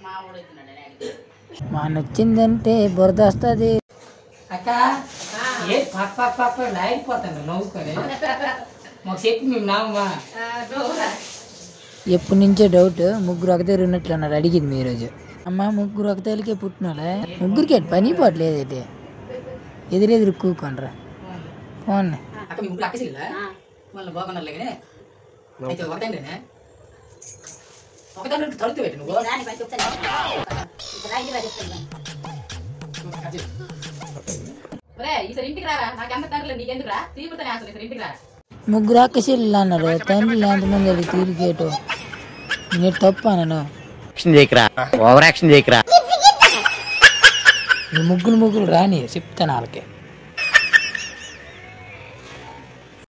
మా నచ్చిందంటే బురద వస్తుంది. అక్క ఏ పక్క లాగిపోతాను నవ్వుకొని మాకు చెప్పి మేము నామా ఎప్పటి నుంచో డౌట్, ముగ్గురు ఒకతేరు ఉన్నట్లు అన్నారు. అడిగింది మీ రోజు. అమ్మ ముగ్గురు ఒకతేలికే పుట్టినోళ్ళే, ముగ్గురికి పని పోవట్లేదు. అయితే ఎదురెదురు కూకొనరా పోండి. అక్క మీ ముగ్గురు అక్కసిల్లా మళ్ళీ బాగున్నారు కానీ అయితే ఒకటండినే ఒకదాని తడుతూ పెట్టి నువ్వు ముగ్గురు అక్కసిల్లు అన్నారు. తండ్రి ఎంతమంది అది తీరికేటో నేను తప్పు అనను. ఓవర్ యాక్షన్ చేయకరా. ముగ్గురు రాని చెప్తాను వాళ్ళకి.